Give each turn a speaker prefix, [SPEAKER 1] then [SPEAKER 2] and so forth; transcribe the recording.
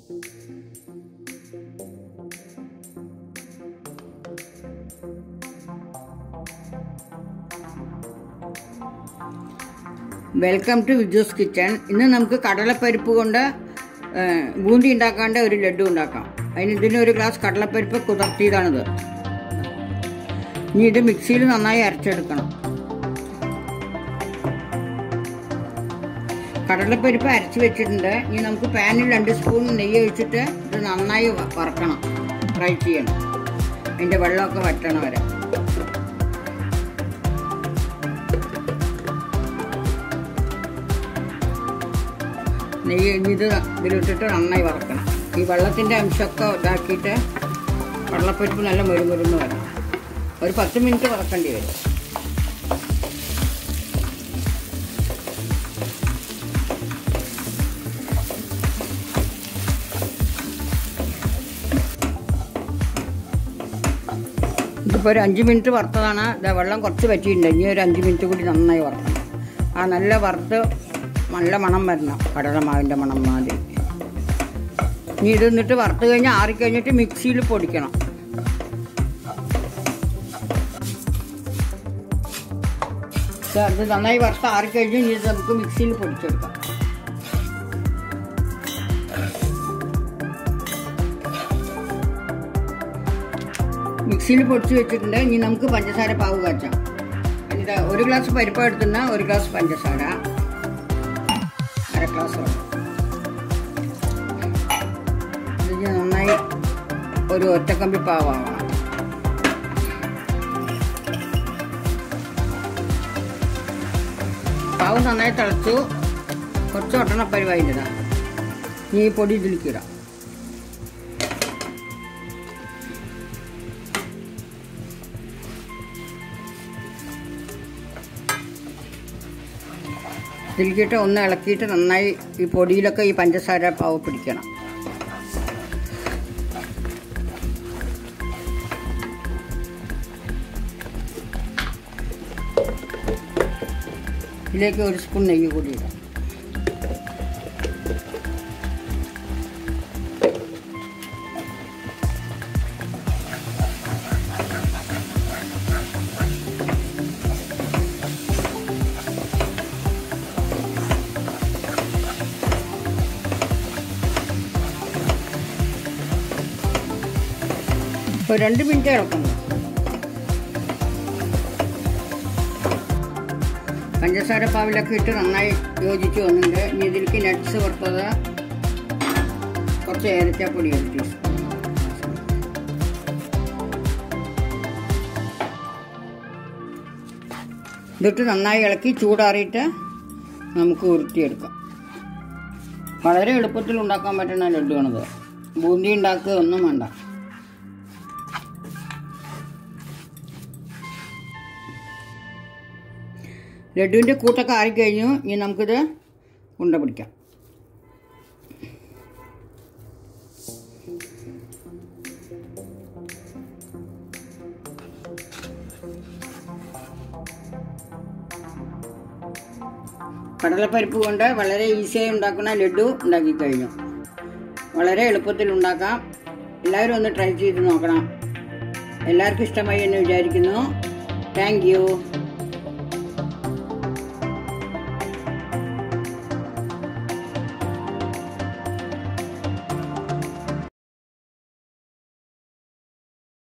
[SPEAKER 1] Welcome to Viju's kitchen. ഇന്ന് നമുക്ക് കടലപ്പരിപ്പ് കൊണ്ട് ബൂന്തി ഉണ്ടാക്കാണ്ട് ഒരു ലഡു ഉണ്ടാക്കാം. ഇതിനൊരു ഗ്ലാസ് കടലപ്പരിപ്പ് കുതിർത്തിയതാണിത്. ഇനി ഇത് മിക്സിയിൽ നന്നായി അരച്ചെടുക്കണം. കടലപ്പരിപ്പ് അരച്ച് വെച്ചിട്ടുണ്ട്. ഇനി നമുക്ക് പാനിൽ 2 സ്പൂൺ നെയ്യ് ഒഴിച്ചിട്ട് ഇത് നന്നായി വറക്കണം, ഫ്രൈ ചെയ്യണം. അതിൻ്റെ വെള്ളമൊക്കെ വറ്റണ വരെ. നെയ്യ് ഇത് ഇതിലിട്ടിട്ട് നന്നായി വറക്കണം. ഈ വെള്ളത്തിൻ്റെ അംശമൊക്കെ ഇതാക്കിയിട്ട് കടലപ്പരിപ്പ് നല്ല മുരുമുരുന്ന് വരണം. ഒരു 10 മിനിറ്റ് വറക്കേണ്ടി വരും. ഇതിപ്പോൾ ഒരു 5 മിനിറ്റ് വറുത്തതാണ്. വെള്ളം കുറച്ച് പറ്റിയിട്ടുണ്ട്. ഇനി ഒരു 5 മിനിറ്റ് കൂടി നന്നായി വറക്കണം. ആ നല്ല വറുത്ത് നല്ല മണം വരണം, കടലമാവിൻ്റെ മണം മാതിരി. ഇനി ഇത് എന്നിട്ട് വറുത്ത് കഴിഞ്ഞാൽ ആറിക്കഴിഞ്ഞിട്ട് മിക്സിയിൽ പൊടിക്കണം. ഇത് നന്നായി വറുത്ത് ആറിക്കഴിഞ്ഞ് ഇനി ഇത് നമുക്ക് മിക്സിയിൽ പൊടിച്ചെടുക്കാം. മിക്സിയിൽ പൊടിച്ച് വെച്ചിട്ടുണ്ട്. ഇനി നമുക്ക് പഞ്ചസാര പാവ് കാച്ചാം. ഇത് 1 ഗ്ലാസ് പരിപ്പ് എടുത്തുന്ന 1 ഗ്ലാസ് പഞ്ചസാര, 1/2 ഗ്ലാസ് വെള്ളം. ഇത് നന്നായി ഒരു ഒറ്റക്കമ്പി പാവാണ്. പാവ് നന്നായി തിളച്ചു. കുറച്ച് ഒട്ടണപ്പരിവായിട്ടാ. ഈ പൊടി ഇതിലേക്കിടാം. ഇതിലേക്കിട്ട് ഒന്ന് ഇളക്കിയിട്ട് നന്നായി ഈ പൊടിയിലൊക്കെ ഈ പഞ്ചസാര പാവ് പിടിക്കണം. ഇതിലേക്ക് 1 സ്പൂൺ നെയ്യ് കൂടി ഇടാം. ഇപ്പോൾ 2 മിനിറ്റ് ഇളക്കണം. പഞ്ചസാര പാവിലൊക്കെ ഇട്ട് നന്നായി യോജിച്ച് വന്നിട്ടുണ്ട്. ഇനി ഇതിലേക്ക് നട്ട്സ് വറുത്തത്, കുറച്ച് ഏലക്കാപ്പൊടി 1 ടീസ്പൂൺ. ഇതിട്ട് നന്നായി ഇളക്കി ചൂടാറിയിട്ട് നമുക്ക് ഉരുട്ടിയെടുക്കാം. വളരെ എളുപ്പത്തിൽ ഉണ്ടാക്കാൻ പറ്റുന്ന ലഡുവാണിത്. ബൂന്തി ഉണ്ടാക്കുക ഒന്നും വേണ്ട. ലഡുവിൻ്റെ കൂട്ടൊക്കെ ആറിക്കഴിഞ്ഞു. ഇനി നമുക്കിത് ഉണ്ട പിടിക്കാം. കടലപ്പരിപ്പ് കൊണ്ട് വളരെ ഈസിയായി ഉണ്ടാക്കുന്ന ലഡു ഉണ്ടാക്കിക്കഴിഞ്ഞു. വളരെ എളുപ്പത്തിൽ ഉണ്ടാക്കാം. എല്ലാവരും ഒന്ന് ട്രൈ ചെയ്ത് നോക്കണം. എല്ലാവർക്കും ഇഷ്ടമായി എന്ന് വിചാരിക്കുന്നു. Thank U.